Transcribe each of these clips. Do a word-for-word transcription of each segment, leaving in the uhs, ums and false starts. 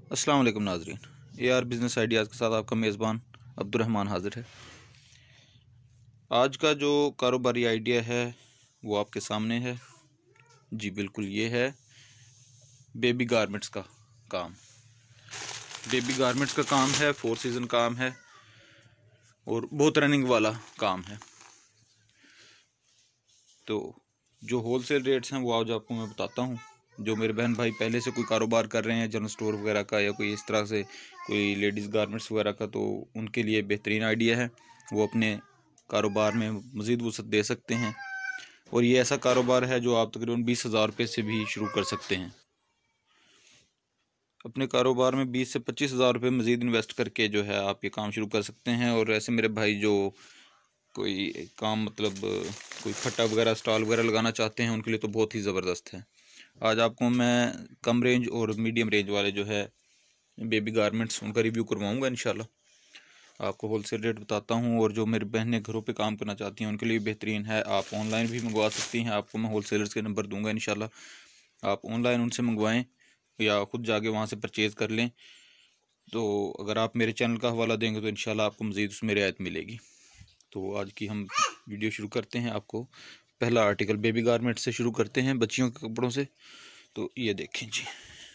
अस्सलाम वालेकुम नाजरीन, ए आर बिज़नेस आइडियाज़ के साथ आपका मेज़बान अब्दुर्रहमान हाजिर है। आज का जो कारोबारी आइडिया है वो आपके सामने है। जी बिल्कुल, ये है बेबी गारमेंट्स का काम। बेबी गारमेंट्स का काम है, फोर सीज़न काम है और बहुत रनिंग वाला काम है। तो जो होलसेल रेट्स हैं वो आज आपको मैं बताता हूँ। जो मेरे बहन भाई पहले से कोई कारोबार कर रहे हैं जनरल स्टोर वगैरह का या कोई इस तरह से कोई लेडीज़ गारमेंट्स वगैरह का, तो उनके लिए बेहतरीन आइडिया है। वो अपने कारोबार में मज़ीद वसअत दे सकते हैं और ये ऐसा कारोबार है जो आप तकरीबन बीस हज़ार रुपये से भी शुरू कर सकते हैं। अपने कारोबार में बीस से पच्चीस हज़ार रुपये मज़ीद इन्वेस्ट करके जो है आप ये काम शुरू कर सकते हैं। और ऐसे मेरे भाई जो कोई काम मतलब कोई फट्टा वगैरह स्टॉल वगैरह लगाना चाहते हैं उनके लिए तो बहुत ही ज़बरदस्त है। आज आपको मैं कम रेंज और मीडियम रेंज वाले जो है बेबी गारमेंट्स उनका रिव्यू करवाऊंगा इंशाल्लाह। आपको होलसेल रेट बताता हूं। और जो मेरी बहनें घरों पे काम करना चाहती हैं उनके लिए बेहतरीन है। आप ऑनलाइन भी मंगवा सकती हैं। आपको मैं होलसेलर्स के नंबर दूंगा इंशाल्लाह। आप ऑनलाइन उनसे मंगवाएं या ख़ुद जाके वहाँ से परचेज़ कर लें। तो अगर आप मेरे चैनल का हवाला देंगे तो इंशाल्लाह आपको मज़ीद उसमें रियायत मिलेगी। तो आज की हम वीडियो शुरू करते हैं। आपको पहला आर्टिकल बेबी गारमेंट से शुरू करते हैं, बच्चियों के कपड़ों से। तो ये देखें जी,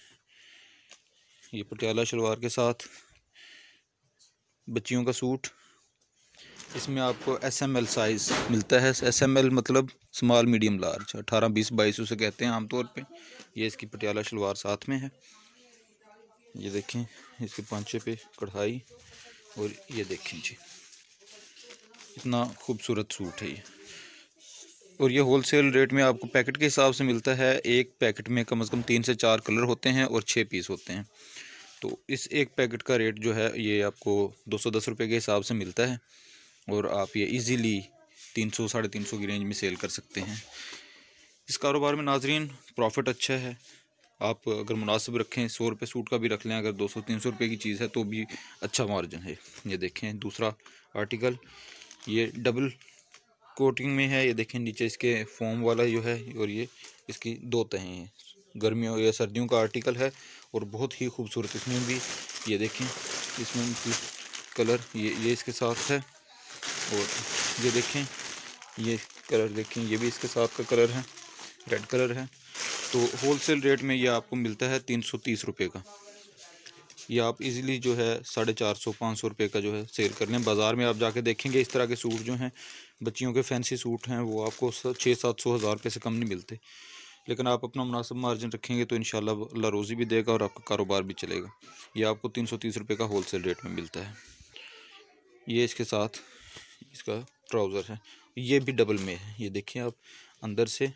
ये पटियाला शलवार के साथ बच्चियों का सूट। इसमें आपको एस एम एल साइज़ मिलता है। एस एम एल मतलब स्मॉल मीडियम लार्ज, अठारह बीस बाईस उसे कहते हैं आमतौर पे। ये इसकी पटियाला शलवार साथ में है। ये देखें इसके पांचे पे कढ़ाई। और ये देखें जी, इतना खूबसूरत सूट है ये। और ये होलसेल रेट में आपको पैकेट के हिसाब से मिलता है। एक पैकेट में कम से कम तीन से चार कलर होते हैं और छः पीस होते हैं। तो इस एक पैकेट का रेट जो है ये आपको दो सौ दस रुपये के हिसाब से मिलता है। और आप ये इजीली तीन सौ साढ़े तीन सौ की रेंज में सेल कर सकते हैं। इस कारोबार में नाजरीन प्रॉफिट अच्छा है। आप अगर मुनासिब रखें, सौ रुपये सूट का भी रख लें, अगर दो सौ तीन सौ रुपये की चीज़ है तो भी अच्छा मार्जिन है। ये देखें दूसरा आर्टिकल, ये डबल कोटिंग में है। ये देखें नीचे इसके फोम वाला जो है और ये इसकी दो तहें हैं। गर्मियों या सर्दियों का आर्टिकल है और बहुत ही खूबसूरत इसमें भी। ये देखें इसमें कलर ये ये इसके साथ है। और ये देखें ये कलर देखें, ये भी इसके साथ का कलर है, रेड कलर है। तो होलसेल रेट में ये आपको मिलता है तीन सौ तीस रुपये का। ये आप इजीली जो है साढ़े चार सौ पाँच सौ रुपये का जो है सेल कर लें। बाज़ार में आप जाके देखेंगे इस तरह के सूट जो हैं, बच्चियों के फैंसी सूट हैं, वो आपको छः सात सौ हज़ार रुपये से कम नहीं मिलते। लेकिन आप अपना मुनासिब मार्जिन रखेंगे तो इंशाल्लाह अल्लाह रोज़ी भी देगा और आपका कारोबार भी चलेगा। ये आपको तीन सौ तीस रुपये का होलसेल रेट में मिलता है। ये इसके साथ इसका ट्राउज़र है, ये भी डबल में है। ये देखिए आप, अंदर से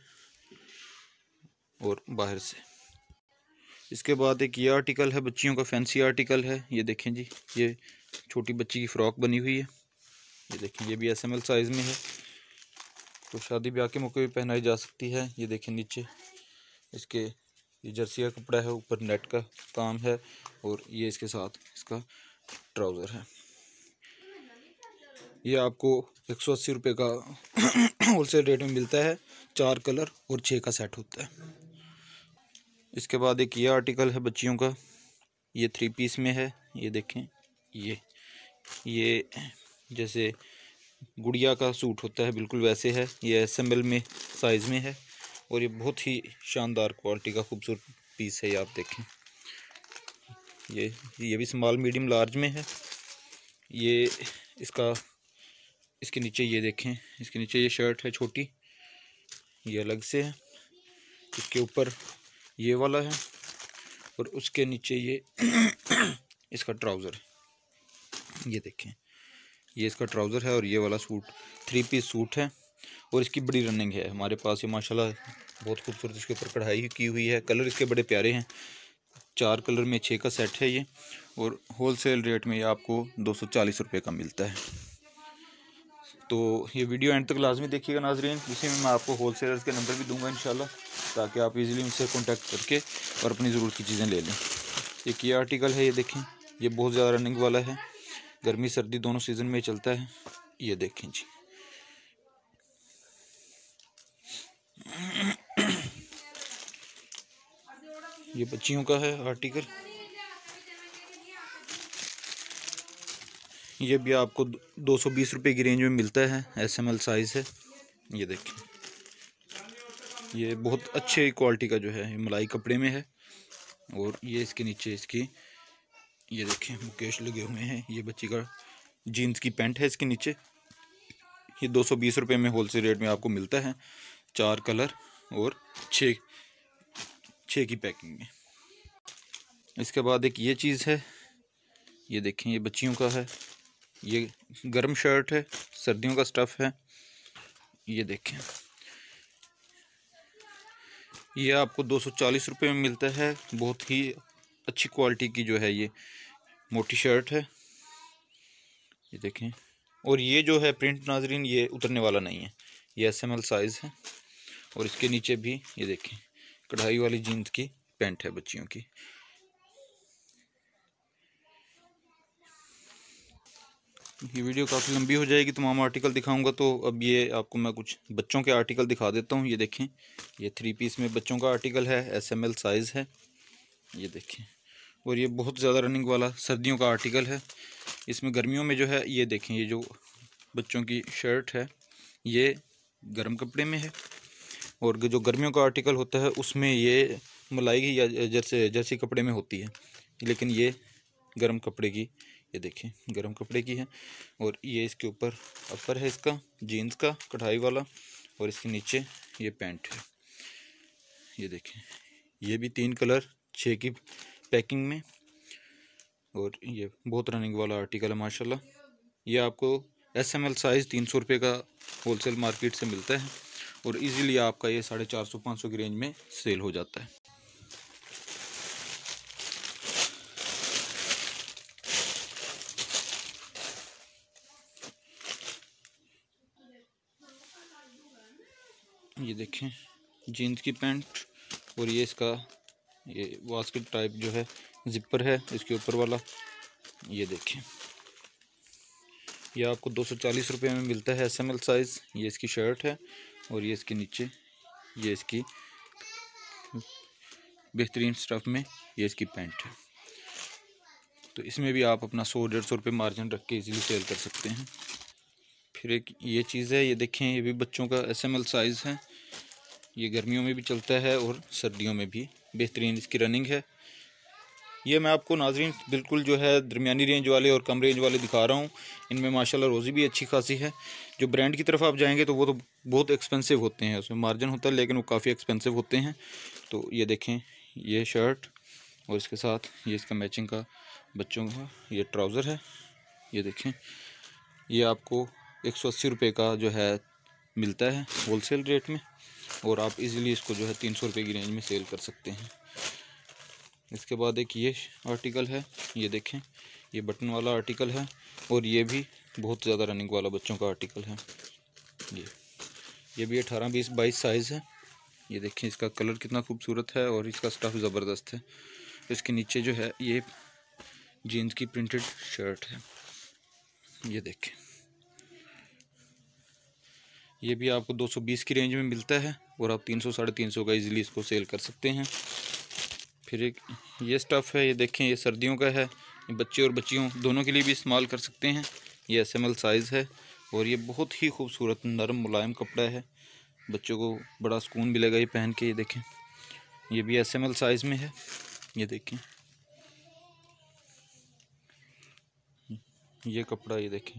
और बाहर से। इसके बाद एक ये आर्टिकल है, बच्चियों का फैंसी आर्टिकल है। ये देखें जी, ये छोटी बच्ची की फ़्रॉक बनी हुई है। ये देखें ये भी एस एम एल साइज़ में है, तो शादी ब्याह के मौके पे पहनाई जा सकती है। ये देखें नीचे इसके ये जर्सी का कपड़ा है, ऊपर नेट का काम है और ये इसके साथ इसका ट्राउज़र है। ये आपको एक सौ अस्सी रुपये का होलसेल रेट में मिलता है। चार कलर और छः का सेट होता है। इसके बाद एक ये आर्टिकल है बच्चियों का, ये थ्री पीस में है। ये देखें ये ये जैसे गुड़िया का सूट होता है बिल्कुल वैसे है। ये एस एम एल में साइज़ में है और ये बहुत ही शानदार क्वालिटी का खूबसूरत पीस है। ये आप देखें, ये ये भी स्मॉल मीडियम लार्ज में है। ये इसका इसके नीचे ये देखें, इसके नीचे ये शर्ट है छोटी, ये अलग से है। इसके ऊपर ये वाला है और उसके नीचे ये इसका ट्राउज़र है। ये देखें ये इसका ट्राउज़र है और ये वाला सूट थ्री पीस सूट है और इसकी बड़ी रनिंग है हमारे पास। ये माशाल्लाह बहुत खूबसूरत इसके ऊपर कढ़ाई की हुई है। कलर इसके बड़े प्यारे हैं, चार कलर में छः का सेट है ये। और होलसेल रेट में ये आपको दो सौ चालीस रुपये का मिलता है। तो ये वीडियो एंड तक लाजमी देखिएगा नाजरीन, जिसमें मैं आपको होलसेलर्स के नंबर भी दूंगा इंशाल्लाह, ताकि आप इजीली उनसे कांटेक्ट करके और अपनी ज़रूरत की चीज़ें ले लें। एक ये आर्टिकल है, ये देखें ये बहुत ज़्यादा रनिंग वाला है, गर्मी सर्दी दोनों सीज़न में चलता है। ये देखें जी, ये बच्चियों का है आर्टिकल। ये भी आपको दो सौ बीस रुपये की रेंज में मिलता है, एस एम एल साइज़ है। ये देखें, ये बहुत अच्छे क्वालिटी का जो है ये मलाई कपड़े में है। और ये इसके नीचे इसकी ये देखें मुकेश लगे हुए हैं। ये बच्ची का जीन्स की पैंट है इसके नीचे। ये दो सौ बीस रुपये में होलसेल रेट में आपको मिलता है, चार कलर और छः छः की पैकिंग में। इसके बाद एक ये चीज़ है, ये देखें, ये बच्चियों का है, ये गर्म शर्ट है, सर्दियों का स्टफ़ है। ये देखें, ये आपको दो सौ चालीस रुपये में मिलता है। बहुत ही अच्छी क्वालिटी की जो है ये मोटी शर्ट है। ये देखें, और ये जो है प्रिंट नाजरीन ये उतरने वाला नहीं है, ये एस एम एल साइज़ है। और इसके नीचे भी ये देखें कढ़ाई वाली जीन्स की पैंट है बच्चियों की। ये वीडियो काफ़ी लंबी हो जाएगी, तमाम आर्टिकल दिखाऊंगा, तो अब ये आपको मैं कुछ बच्चों के आर्टिकल दिखा देता हूँ। ये देखें, ये थ्री पीस में बच्चों का आर्टिकल है, एस एम एल साइज़ है। ये देखें, और ये बहुत ज़्यादा रनिंग वाला सर्दियों का आर्टिकल है। इसमें गर्मियों में जो है ये देखें, ये जो बच्चों की शर्ट है ये गर्म कपड़े में है। और जो गर्मियों का आर्टिकल होता है उसमें ये मलाई या जैसे जैसी कपड़े में होती है, लेकिन ये गर्म कपड़े की, ये देखें गर्म कपड़े की है। और ये इसके ऊपर अपर है इसका जीन्स का कढ़ाई वाला, और इसके नीचे ये पैंट है। ये देखें, ये भी तीन कलर छः की पैकिंग में। और ये बहुत रनिंग वाला आर्टिकल है माशाल्लाह। ये आपको एस एम एल साइज़ तीन सौ रुपये का होलसेल मार्केट से मिलता है, और इजीली आपका ये साढ़े चार सौ पाँच सौ की रेंज में सेल हो जाता है। ये देखें जीन्स की पैंट, और ये इसका ये बास्केट टाइप जो है जिपर है इसके ऊपर वाला। ये देखें, ये आपको दो सौ चालीस रुपये में मिलता है, एस एम एल साइज़। ये इसकी शर्ट है, और ये इसके नीचे ये इसकी बेहतरीन स्टफ़ में ये इसकी पैंट है। तो इसमें भी आप अपना सौ डेढ़ सौ रुपये मार्जिन रख के इजीली सेल कर सकते हैं। फिर एक ये चीज़ है, ये देखें, ये भी बच्चों का एस एम एल साइज़ है। ये गर्मियों में भी चलता है और सर्दियों में भी बेहतरीन इसकी रनिंग है। ये मैं आपको नाजरीन बिल्कुल जो है दरमियानी रेंज वाले और कम रेंज वाले दिखा रहा हूँ। इनमें माशाल्लाह रोज़ी भी अच्छी खासी है। जो ब्रांड की तरफ आप जाएंगे तो वो तो बहुत एक्सपेंसिव होते हैं, उसमें मार्जिन होता है लेकिन वो काफ़ी एक्सपेंसिव होते हैं। तो ये देखें, ये शर्ट और इसके साथ ये इसका मैचिंग का बच्चों का ये ट्राउज़र है। ये देखें, ये आपको एक सौ अस्सी रुपये का जो है मिलता है होलसेल रेट में, और आप इजीली इसको जो है तीन सौ रुपये की रेंज में सेल कर सकते हैं। इसके बाद एक ये आर्टिकल है, ये देखें, ये बटन वाला आर्टिकल है, और ये भी बहुत ज़्यादा रनिंग वाला बच्चों का आर्टिकल है। ये ये भी अठारह बीस बाईस साइज़ है। ये देखें, इसका कलर कितना खूबसूरत है और इसका स्टफ़ ज़बरदस्त है। इसके नीचे जो है ये जीन्स की प्रिंटेड शर्ट है। ये देखें, ये भी आपको दो सौ बीस की रेंज में मिलता है, और आप तीन सौ साढ़े तीन सौ का इजीली इसको सेल कर सकते हैं। फिर एक ये स्टफ़ है, ये देखें, ये सर्दियों का है, ये बच्चे और बच्चियों दोनों के लिए भी इस्तेमाल कर सकते हैं। ये एस एम एल साइज़ है, और ये बहुत ही खूबसूरत नरम मुलायम कपड़ा है, बच्चों को बड़ा सुकून मिलेगा ये पहन के। ये देखें, ये भी एस एम एल साइज़ में है। ये देखें, ये कपड़ा ये देखें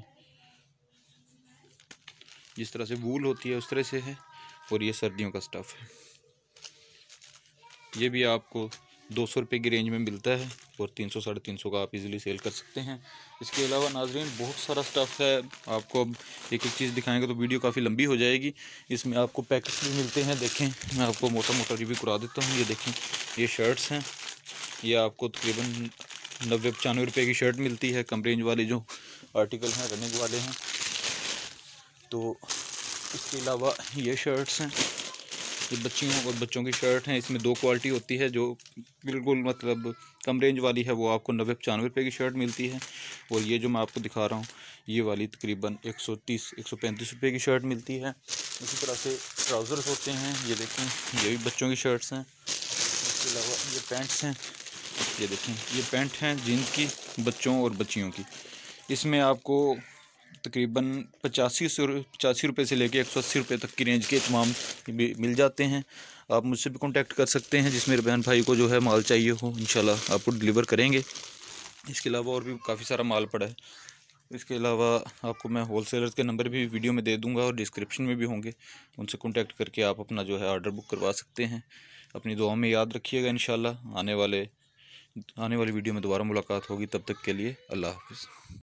जिस तरह से वूल होती है उस तरह से है, और ये सर्दियों का स्टफ़ है। ये भी आपको दो सौ रुपये की रेंज में मिलता है, और तीन सौ साढ़े तीन सौ का आप इजीली सेल कर सकते हैं। इसके अलावा नाजरीन बहुत सारा स्टफ़ है, आपको अब एक एक चीज़ दिखाएंगे तो वीडियो काफ़ी लंबी हो जाएगी। इसमें आपको पैकेट्स भी मिलते हैं। देखें, मैं आपको मोटा मोटा रिव्यू करा देता हूँ। ये देखें, ये शर्ट्स हैं, ये आपको तकरीबन नब्बे पचानवे रुपये की शर्ट मिलती है। कम रेंज वाले जो आर्टिकल हैं रनिंग वाले हैं। तो इसके अलावा ये शर्ट्स हैं, ये बच्चियों और बच्चों की शर्ट हैं। इसमें दो क्वालिटी होती है, जो बिल्कुल मतलब कम रेंज वाली है वो आपको नब्बे पचानवे रुपये की शर्ट मिलती है, और ये जो मैं आपको दिखा रहा हूँ ये वाली तकरीबन एक सौ तीस एक सौ पैंतीस रुपये की शर्ट मिलती है। इसी तरह से ट्राउज़र्स होते हैं, ये देखें, ये भी बच्चों की शर्ट्स हैं। इसके अलावा ये पैंट्स हैं, ये देखें, ये पैंट हैं जीन्स की बच्चों और बच्चियों की। इसमें आपको तकरीबन पचासी सौ पचासी रुपये से लेके एक सौ अस्सी रुपये तक की रेंज के तमाम मिल जाते हैं। आप मुझसे भी कांटेक्ट कर सकते हैं, जिसमें बहन भाई को जो है माल चाहिए हो इंशाल्लाह आपको डिलीवर करेंगे। इसके अलावा और भी काफ़ी सारा माल पड़ा है। इसके अलावा आपको मैं होलसेलर्स के नंबर भी वीडियो में दे दूंगा और डिस्क्रिप्शन में भी होंगे, उनसे कांटेक्ट करके आप अपना जो है ऑर्डर बुक करवा सकते हैं। अपनी दुआओं में याद रखिएगा। इंशाल्लाह आने वाले आने वाली वीडियो में दोबारा मुलाकात होगी। तब तक के लिए अल्लाह हाफ़िज़।